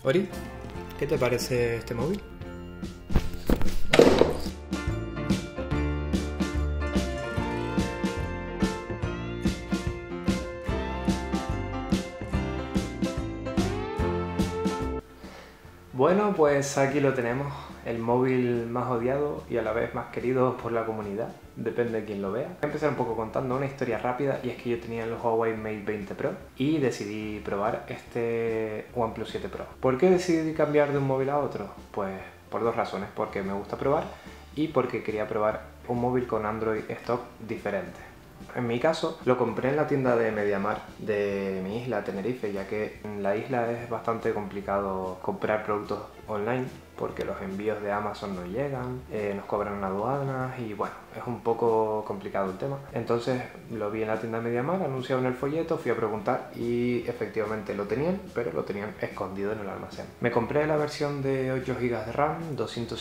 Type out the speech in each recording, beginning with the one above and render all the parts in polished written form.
Ori, ¿qué te parece este móvil? Bueno, pues aquí lo tenemos, el móvil más odiado y a la vez más querido por la comunidad, depende de quién lo vea. Voy a empezar un poco contando una historia rápida, y es que yo tenía el Huawei Mate 20 Pro y decidí probar este OnePlus 7 Pro. ¿Por qué decidí cambiar de un móvil a otro? Pues por dos razones, porque me gusta probar y porque quería probar un móvil con Android stock diferente. En mi caso, lo compré en la tienda de MediaMarkt de mi isla, Tenerife, ya que en la isla es bastante complicado comprar productos online porque los envíos de Amazon no llegan, nos cobran aduanas y bueno, es un poco complicado el tema. Entonces lo vi en la tienda de MediaMarkt, anunciado en el folleto, fui a preguntar y efectivamente lo tenían, pero lo tenían escondido en el almacén. Me compré la versión de 8 GB de RAM,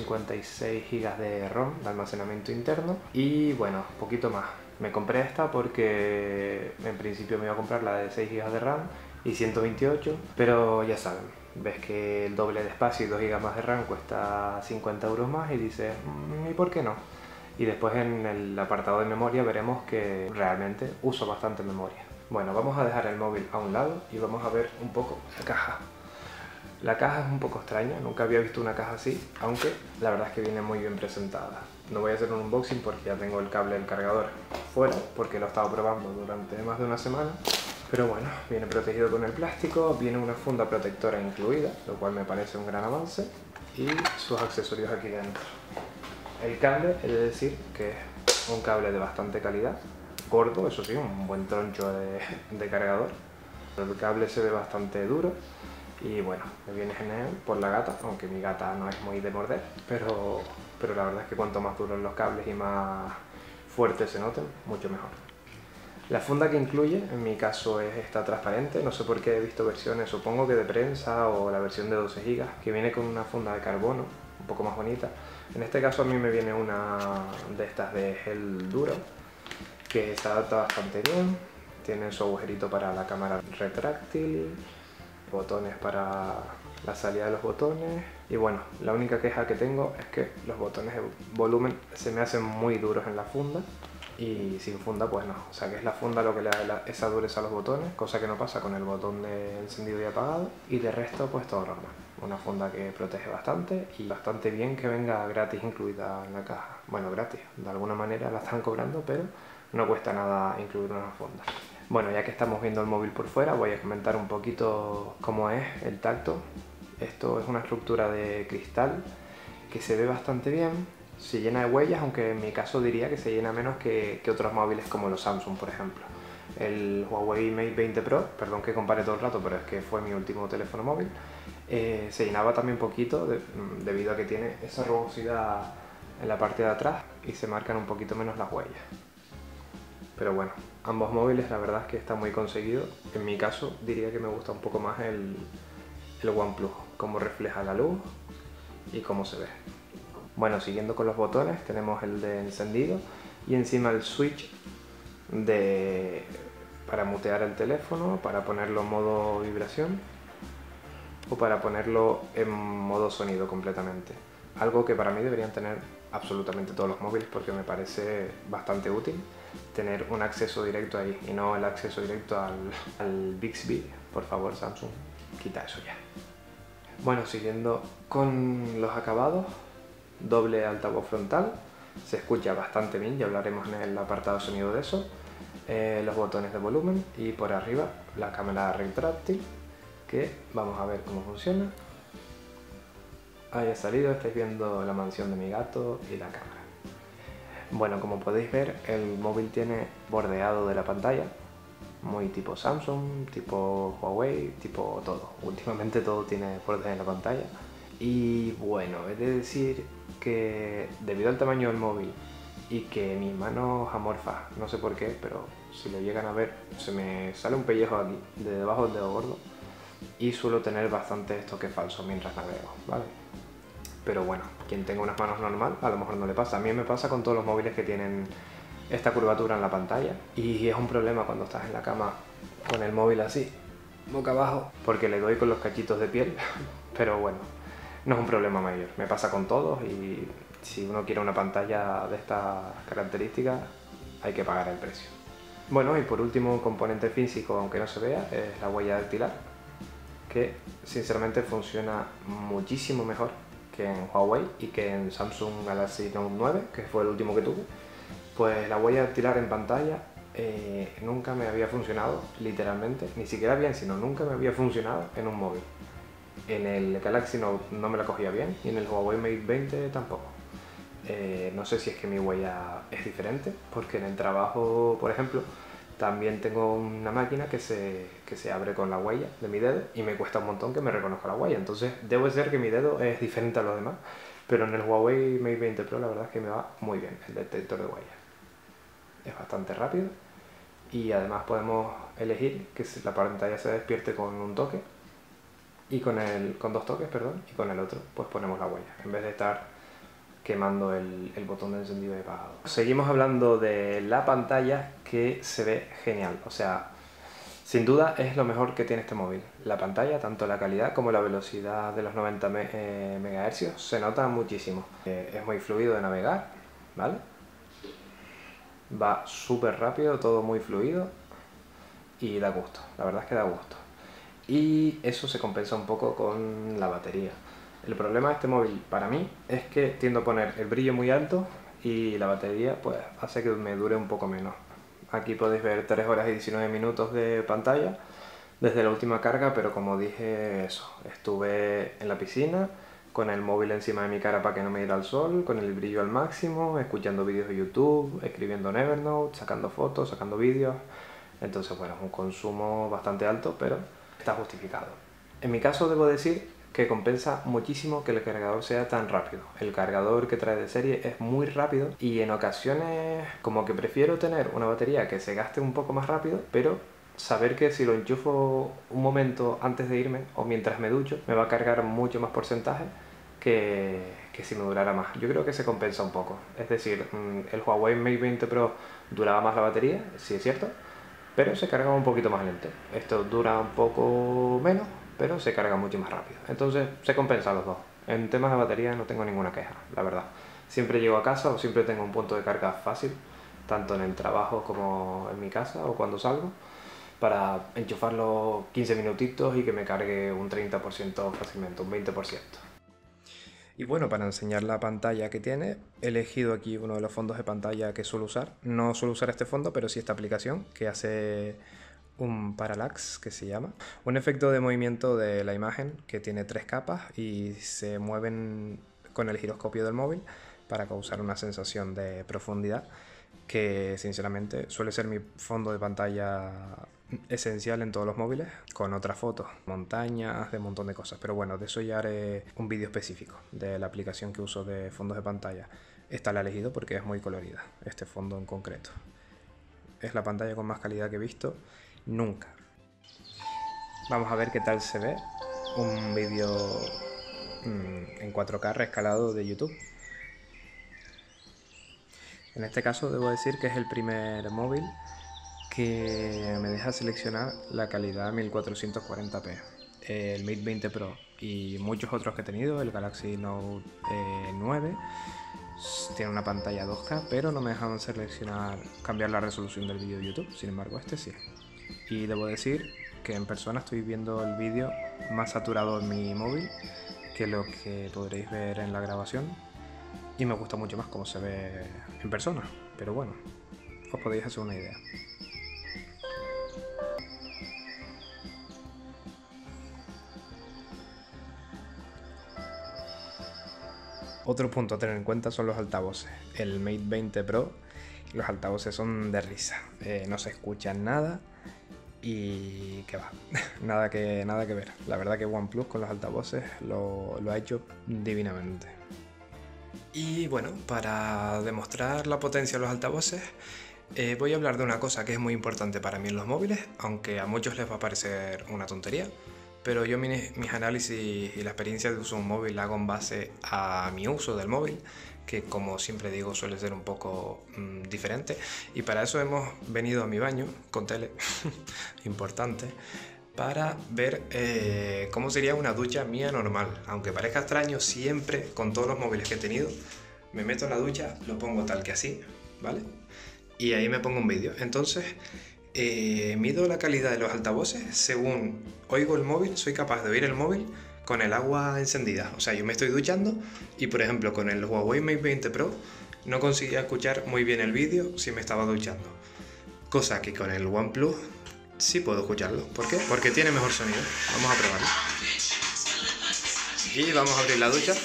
256 GB de ROM, de almacenamiento interno, y bueno, poquito más. Me compré esta porque en principio me iba a comprar la de 6 GB de RAM y 128, pero ya saben, ves que el doble de espacio y 2 GB más de RAM cuesta 50 € más y dices, ¿y por qué no? Y después en el apartado de memoria veremos que realmente uso bastante memoria. Bueno, vamos a dejar el móvil a un lado y vamos a ver un poco la caja. La caja es un poco extraña, nunca había visto una caja así, aunque la verdad es que viene muy bien presentada. No voy a hacer un unboxing porque ya tengo el cable del cargador fuera, porque lo he estado probando durante más de una semana. Pero bueno, viene protegido con el plástico, viene una funda protectora incluida, lo cual me parece un gran avance, y sus accesorios aquí dentro. El cable, he de decir que es un cable de bastante calidad, gordo, eso sí, un buen troncho de cargador. El cable se ve bastante duro. Y bueno, me viene genial por la gata, aunque mi gata no es muy de morder, pero la verdad es que cuanto más duros los cables y más fuertes se noten, mucho mejor. La funda que incluye, en mi caso, es esta transparente, no sé por qué he visto versiones, supongo que de prensa o la versión de 12 GB, que viene con una funda de carbono, un poco más bonita. En este caso a mí me viene una de estas de gel duro, que se adapta bastante bien, tiene su agujerito para la cámara retráctil, botones para la salida de los botones, y bueno, la única queja que tengo es que los botones de volumen se me hacen muy duros en la funda, y sin funda pues no, o sea que es la funda lo que le da esa dureza a los botones, cosa que no pasa con el botón de encendido y apagado, y de resto pues todo normal. Una funda que protege bastante y bastante bien que venga gratis incluida en la caja. Bueno, gratis, de alguna manera la están cobrando, pero no cuesta nada incluir una funda. Bueno, ya que estamos viendo el móvil por fuera, voy a comentar un poquito cómo es el tacto. Esto es una estructura de cristal que se ve bastante bien, se llena de huellas, aunque en mi caso diría que se llena menos que otros móviles como los Samsung, por ejemplo. El Huawei Mate 20 Pro, perdón que compare todo el rato, pero es que fue mi último teléfono móvil, se llenaba también poquito debido a que tiene esa rugosidad en la parte de atrás y se marcan un poquito menos las huellas. Pero bueno, ambos móviles la verdad es que está muy conseguido. En mi caso diría que me gusta un poco más el OnePlus, cómo refleja la luz y cómo se ve. Bueno, siguiendo con los botones, tenemos el de encendido y encima el switch para mutear el teléfono, para ponerlo en modo vibración o para ponerlo en modo sonido completamente. Algo que para mí deberían tener absolutamente todos los móviles porque me parece bastante útil tener un acceso directo ahí y no el acceso directo al Bixby. Por favor, Samsung, quita eso ya. Bueno, siguiendo con los acabados, doble altavoz frontal, se escucha bastante bien, ya hablaremos en el apartado sonido de eso. Los botones de volumen y por arriba la cámara retráctil, que vamos a ver cómo funciona. Ahí ha salido, estáis viendo la mansión de mi gato y la cámara. Bueno, como podéis ver, el móvil tiene bordeado de la pantalla, muy tipo Samsung, tipo Huawei, tipo todo. Últimamente todo tiene borde en la pantalla. Y bueno, he de decir que debido al tamaño del móvil y que mis manos amorfas, no sé por qué, pero si lo llegan a ver, se me sale un pellejo aquí, de debajo del dedo gordo, y suelo tener bastante estoque falso mientras navego, ¿vale? Pero bueno, quien tenga unas manos normal, a lo mejor no le pasa. A mí me pasa con todos los móviles que tienen esta curvatura en la pantalla, y es un problema cuando estás en la cama con el móvil así boca abajo porque le doy con los cachitos de piel, pero bueno, no es un problema mayor, me pasa con todos y si uno quiere una pantalla de estas características hay que pagar el precio. Bueno, y por último, un componente físico, aunque no se vea, es la huella dactilar, que sinceramente funciona muchísimo mejor que en Huawei y que en Samsung Galaxy Note 9, que fue el último que tuve. Pues la huella dactilar en pantalla nunca me había funcionado, literalmente, ni siquiera bien, sino nunca me había funcionado en un móvil. En el Galaxy Note no me la cogía bien y en el Huawei Mate 20 tampoco. No sé si es que mi huella es diferente, porque en el trabajo, por ejemplo, también tengo una máquina que se abre con la huella de mi dedo y me cuesta un montón que me reconozca la huella. Entonces debe ser que mi dedo es diferente a los demás, pero en el Huawei Mate 20 Pro la verdad es que me va muy bien el detector de huella. Es bastante rápido y además podemos elegir que la pantalla se despierte con un toque y con dos toques, perdón, y con el otro pues ponemos la huella en vez de estar quemando el botón de encendido y apagado. Seguimos hablando de la pantalla, que se ve genial, o sea, sin duda es lo mejor que tiene este móvil. La pantalla, tanto la calidad como la velocidad de los 90 MHz, se nota muchísimo. Es muy fluido de navegar, ¿vale? Va súper rápido, todo muy fluido y da gusto, la verdad es que da gusto. Y eso se compensa un poco con la batería. El problema de este móvil para mí es que tiendo a poner el brillo muy alto y la batería pues hace que me dure un poco menos. Aquí podéis ver 3 horas y 19 minutos de pantalla desde la última carga, pero como dije, eso, estuve en la piscina con el móvil encima de mi cara para que no me diera el sol, con el brillo al máximo, escuchando vídeos de YouTube, escribiendo en Evernote, sacando fotos, sacando vídeos. Entonces bueno, es un consumo bastante alto, pero está justificado. En mi caso debo decir que compensa muchísimo que el cargador sea tan rápido. El cargador que trae de serie es muy rápido y en ocasiones como que prefiero tener una batería que se gaste un poco más rápido, pero saber que si lo enchufo un momento antes de irme o mientras me ducho me va a cargar mucho más porcentaje que si me durara más. Yo creo que se compensa un poco. Es decir, el Huawei Mate 20 Pro duraba más la batería, sí es cierto, pero se cargaba un poquito más lento. Esto dura un poco menos, pero se carga mucho más rápido. Entonces se compensa los dos. En temas de batería no tengo ninguna queja, la verdad. Siempre llego a casa o siempre tengo un punto de carga fácil, tanto en el trabajo como en mi casa o cuando salgo, para enchufarlo 15 minutitos y que me cargue un 30% fácilmente, un 20%. Y bueno, para enseñar la pantalla que tiene, he elegido aquí uno de los fondos de pantalla que suelo usar. No suelo usar este fondo, pero sí esta aplicación que hace un parallax, que se llama. Un efecto de movimiento de la imagen que tiene 3 capas y se mueven con el giroscopio del móvil para causar una sensación de profundidad, que sinceramente suele ser mi fondo de pantalla esencial en todos los móviles, con otras fotos, montañas, de un montón de cosas. Pero bueno, de eso ya haré un vídeo específico de la aplicación que uso de fondos de pantalla. Esta la he elegido porque es muy colorida, este fondo en concreto. Es la pantalla con más calidad que he visto nunca. Vamos a ver qué tal se ve un vídeo en 4K reescalado de YouTube. En este caso debo decir que es el primer móvil que me deja seleccionar la calidad 1440p. El Mate 20 Pro y muchos otros que he tenido, el Galaxy Note 9, tiene una pantalla 2K, pero no me dejaban seleccionar, cambiar la resolución del vídeo de YouTube. Sin embargo, este sí. Y debo decir que en persona estoy viendo el vídeo más saturado en mi móvil que lo que podréis ver en la grabación, y me gusta mucho más cómo se ve en persona, pero bueno, os podéis hacer una idea. Otro punto a tener en cuenta son los altavoces. El Mate 20 Pro, los altavoces son de risa, no se escucha nada y que va, nada que ver. La verdad que OnePlus con los altavoces lo ha hecho divinamente. Y bueno, para demostrar la potencia de los altavoces, voy a hablar de una cosa que es muy importante para mí en los móviles, aunque a muchos les va a parecer una tontería, pero yo mis análisis y la experiencia de uso de un móvil la hago en base a mi uso del móvil, que como siempre digo suele ser un poco diferente, y para eso hemos venido a mi baño con tele, importante, para ver cómo sería una ducha mía normal. Aunque parezca extraño, siempre con todos los móviles que he tenido, me meto en la ducha, lo pongo tal que así, ¿vale? Y ahí me pongo un vídeo. Entonces, mido la calidad de los altavoces según oigo el móvil, soy capaz de oír el móvil con el agua encendida. O sea, yo me estoy duchando y, por ejemplo, con el Huawei Mate 20 Pro no conseguía escuchar muy bien el vídeo si me estaba duchando. Cosa que con el OnePlus sí puedo escucharlo. ¿Por qué? Porque tiene mejor sonido. Vamos a probarlo. Y vamos a abrir la ducha.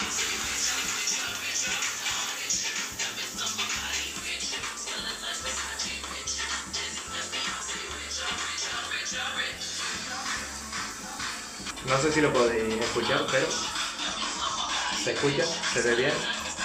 No sé si lo podéis escuchar, pero se escucha, se ve bien.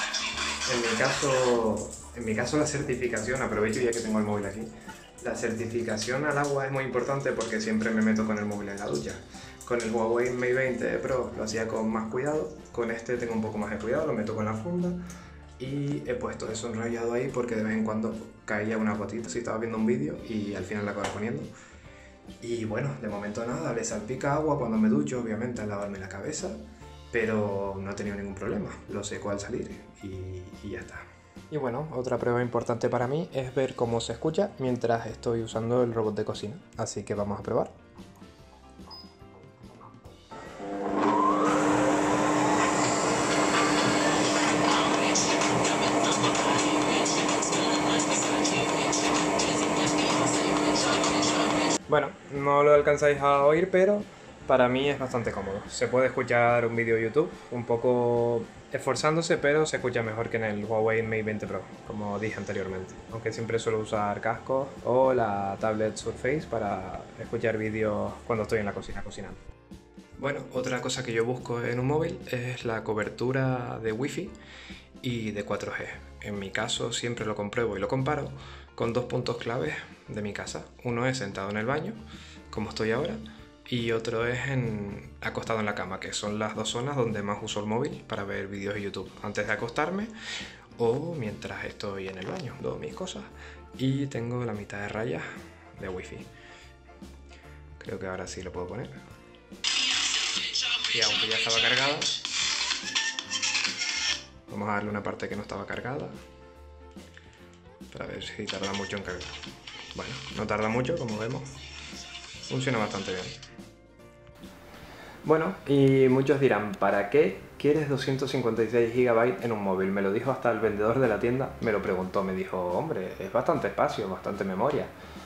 En mi caso la certificación, aprovecho ya que tengo el móvil aquí, la certificación al agua es muy importante porque siempre me meto con el móvil en la ducha. Con el Huawei Mate 20 Pro lo hacía con más cuidado, con este tengo un poco más de cuidado, lo meto con la funda y he puesto eso enrollado ahí porque de vez en cuando caía una gotita si estaba viendo un vídeo y al final la acabo poniendo. Y bueno, de momento nada, le salpica agua cuando me ducho, obviamente al lavarme la cabeza, pero no he tenido ningún problema, lo seco al salir y ya está. Y bueno, otra prueba importante para mí es ver cómo se escucha mientras estoy usando el robot de cocina, así que vamos a probar. Bueno, no lo alcanzáis a oír, pero para mí es bastante cómodo. Se puede escuchar un vídeo de YouTube, un poco esforzándose, pero se escucha mejor que en el Huawei Mate 20 Pro, como dije anteriormente. Aunque siempre suelo usar cascos o la tablet Surface para escuchar vídeos cuando estoy en la cocina cocinando. Bueno, otra cosa que yo busco en un móvil es la cobertura de Wi-Fi y de 4G. En mi caso siempre lo compruebo y lo comparo con dos puntos claves de mi casa. Uno es sentado en el baño, como estoy ahora, y otro es acostado en la cama, que son las dos zonas donde más uso el móvil para ver vídeos de YouTube antes de acostarme o mientras estoy en el baño, doy mis cosas y tengo la mitad de rayas de Wi-Fi. Creo que ahora sí lo puedo poner. Y aunque ya estaba cargada, vamos a darle una parte que no estaba cargada para ver si tarda mucho en cargar. Bueno, no tarda mucho, como vemos. Funciona bastante bien. Bueno, y muchos dirán, ¿para qué quieres 256 GB en un móvil? Me lo dijo hasta el vendedor de la tienda, me lo preguntó, me dijo, hombre, es bastante espacio, bastante memoria.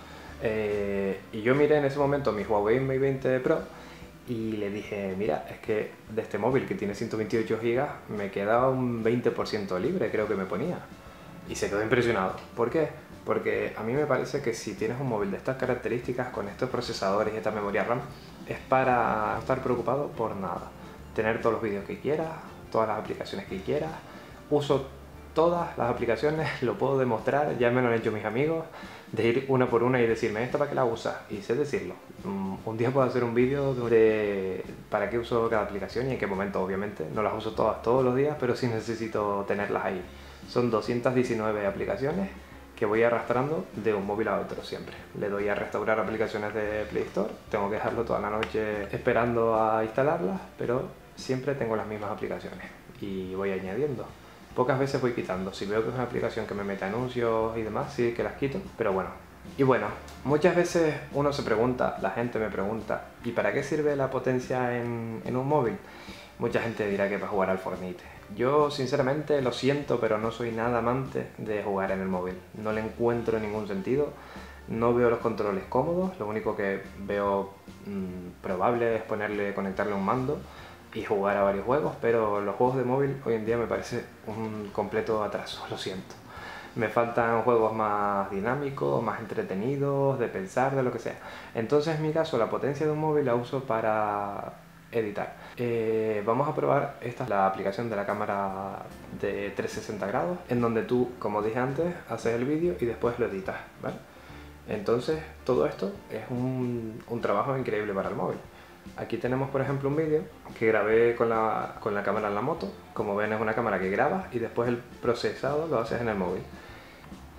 Y yo miré en ese momento mi Huawei Mate 20 Pro y le dije, mira, es que de este móvil que tiene 128 GB me queda un 20% libre, creo que me ponía. Y se quedó impresionado. ¿Por qué? Porque a mí me parece que si tienes un móvil de estas características, con estos procesadores y esta memoria RAM, es para no estar preocupado por nada. Tener todos los vídeos que quieras, todas las aplicaciones que quieras. Uso todas las aplicaciones, lo puedo demostrar, ya me lo han hecho mis amigos, de ir una por una y decirme, ¿esta para qué la usas? Y sé decirlo. Un día puedo hacer un vídeo de para qué uso cada aplicación y en qué momento, obviamente. No las uso todas todos los días, pero sí necesito tenerlas ahí. Son 219 aplicaciones que voy arrastrando de un móvil a otro siempre. Le doy a restaurar aplicaciones de Play Store, tengo que dejarlo toda la noche esperando a instalarlas, pero siempre tengo las mismas aplicaciones y voy añadiendo. Pocas veces voy quitando, si veo que es una aplicación que me mete anuncios y demás, sí que las quito, pero bueno. Y bueno, muchas veces uno se pregunta, la gente me pregunta, ¿y para qué sirve la potencia en un móvil? Mucha gente dirá que para jugar al Fortnite. Yo sinceramente lo siento, pero no soy nada amante de jugar en el móvil. No le encuentro ningún sentido, no veo los controles cómodos, lo único que veo probable es conectarle un mando y jugar a varios juegos, pero los juegos de móvil hoy en día me parece un completo atraso, lo siento. Me faltan juegos más dinámicos, más entretenidos, de pensar, de lo que sea. Entonces en mi caso la potencia de un móvil la uso para editar. Vamos a probar, esta es la aplicación de la cámara de 360 grados, en donde tú, como dije antes, haces el vídeo y después lo editas, ¿vale? Entonces todo esto es un trabajo increíble para el móvil. Aquí tenemos por ejemplo un vídeo que grabé con la cámara en la moto. Como ven, es una cámara que grabas y después el procesado lo haces en el móvil.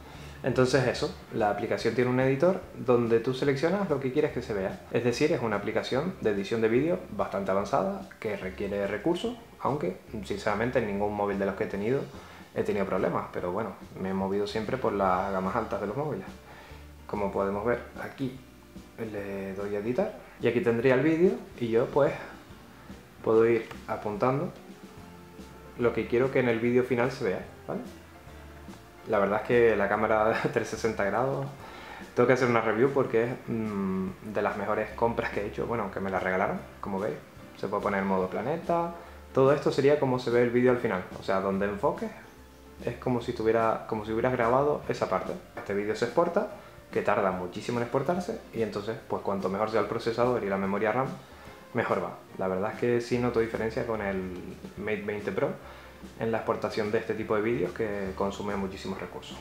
Entonces eso, la aplicación tiene un editor donde tú seleccionas lo que quieres que se vea. Es decir, es una aplicación de edición de vídeo bastante avanzada que requiere recursos, aunque sinceramente en ningún móvil de los que he tenido problemas, pero bueno, me he movido siempre por las gamas altas de los móviles. Como podemos ver aquí le doy a editar y aquí tendría el vídeo y yo pues puedo ir apuntando lo que quiero que en el vídeo final se vea, ¿vale? La verdad es que la cámara de 360 grados tengo que hacer una review porque es de las mejores compras que he hecho, bueno, que me la regalaron, como veis, se puede poner en modo planeta, todo esto sería como se ve el vídeo al final, o sea, donde enfoques es como si hubieras grabado esa parte. Este vídeo se exporta, que tarda muchísimo en exportarse, y entonces, pues cuanto mejor sea el procesador y la memoria RAM, mejor va. La verdad es que sí noto diferencia con el Mate 20 Pro en la exportación de este tipo de vídeos que consume muchísimos recursos.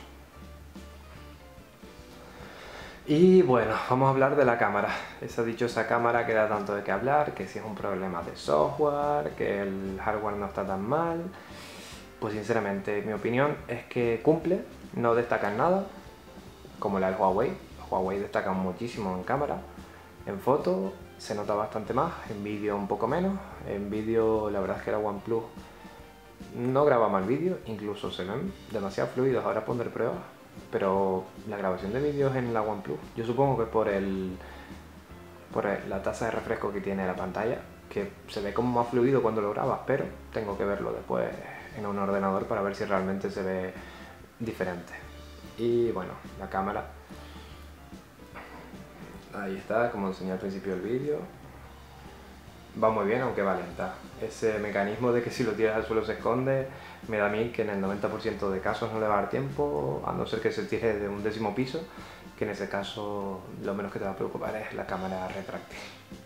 Y bueno, vamos a hablar de la cámara. Esa dichosa cámara que da tanto de qué hablar, que si es un problema de software, que el hardware no está tan mal. Pues sinceramente mi opinión es que cumple, no destaca en nada, como la del Huawei. Huawei destaca muchísimo en cámara, en foto se nota bastante más, en vídeo un poco menos. En vídeo la verdad es que la OnePlus no graba mal vídeo, incluso se ven demasiado fluidos. Ahora pondré pruebas, pero la grabación de vídeos en la OnePlus, yo supongo que por la tasa de refresco que tiene la pantalla, que se ve como más fluido cuando lo grabas, pero tengo que verlo después en un ordenador para ver si realmente se ve diferente. Y bueno, la cámara, ahí está, como enseñé al principio del vídeo. Va muy bien, aunque va lenta. Ese mecanismo de que si lo tiras al suelo se esconde, me da a mí que en el 90% de casos no le va a dar tiempo, a no ser que se tire de un 10º piso, que en ese caso lo menos que te va a preocupar es la cámara retráctil.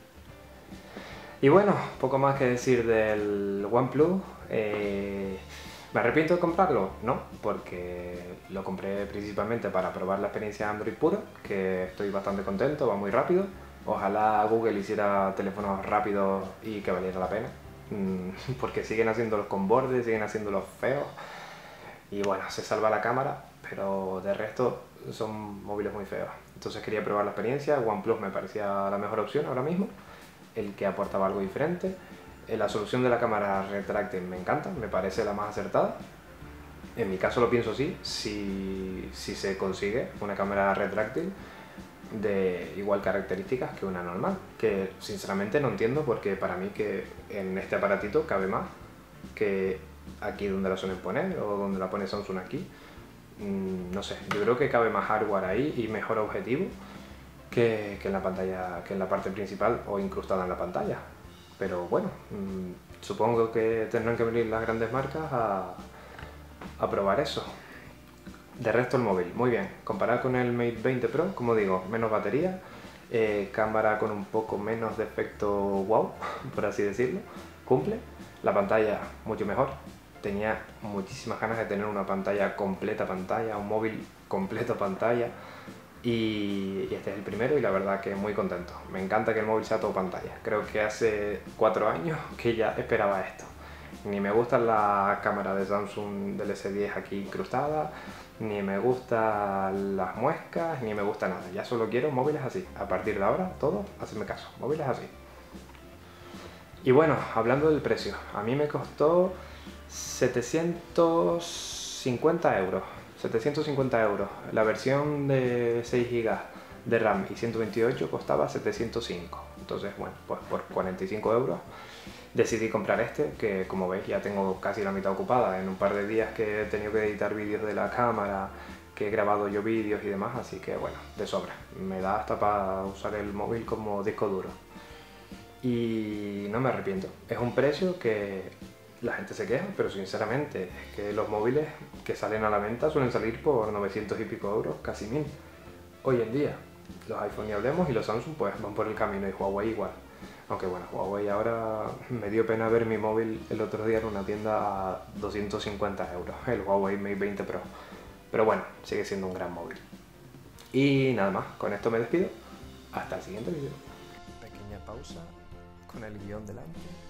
Y bueno, poco más que decir del OnePlus. ¿Me arrepiento de comprarlo? No, porque lo compré principalmente para probar la experiencia Android pura, que estoy bastante contento, va muy rápido. Ojalá Google hiciera teléfonos rápidos y que valiera la pena, porque siguen haciéndolos con bordes, siguen haciéndolos feos y bueno, se salva la cámara, pero de resto son móviles muy feos. Entonces quería probar la experiencia. OnePlus me parecía la mejor opción ahora mismo, el que aportaba algo diferente. La solución de la cámara retráctil me encanta, me parece la más acertada. En mi caso lo pienso así, si se consigue una cámara retráctil de igual características que una normal, que sinceramente no entiendo, porque para mí que en este aparatito cabe más que aquí donde la suelen poner o donde la pone Samsung aquí. No sé, yo creo que cabe más hardware ahí y mejor objetivo que en la pantalla, que en la parte principal o incrustada en la pantalla. Pero bueno, supongo que tendrán que venir las grandes marcas a probar eso. De resto el móvil, muy bien. Comparado con el Mate 20 Pro, como digo, menos batería, cámara con un poco menos de efecto wow, por así decirlo, cumple. La pantalla, mucho mejor. Tenía muchísimas ganas de tener una pantalla completa pantalla, un móvil completo pantalla. Y este es el primero y la verdad que muy contento. Me encanta que el móvil sea todo pantalla. Creo que hace 4 años que ya esperaba esto. Ni me gusta la cámara de Samsung del S10 aquí incrustada, ni me gustan las muescas, ni me gusta nada. Ya solo quiero móviles así. A partir de ahora, todo, hacedme caso, móviles así. Y bueno, hablando del precio, a mí me costó 750 euros. 750 euros. La versión de 6 GB de RAM y 128 costaba 705. Entonces, bueno, pues por 45 euros decidí comprar este, que como veis ya tengo casi la mitad ocupada en un par de días que he tenido que editar vídeos de la cámara, que he grabado yo vídeos y demás, así que bueno, de sobra. Me da hasta para usar el móvil como disco duro. Y no me arrepiento. Es un precio que la gente se queja, pero sinceramente es que los móviles que salen a la venta suelen salir por 900 y pico euros, casi 1000. Hoy en día, los iPhone ni hablemos y los Samsung pues van por el camino y Huawei igual. Aunque bueno, Huawei ahora me dio pena ver mi móvil el otro día en una tienda a 250 euros, el Huawei Mate 20 Pro. Pero bueno, sigue siendo un gran móvil. Y nada más, con esto me despido. Hasta el siguiente vídeo. Pequeña pausa con el guión delante.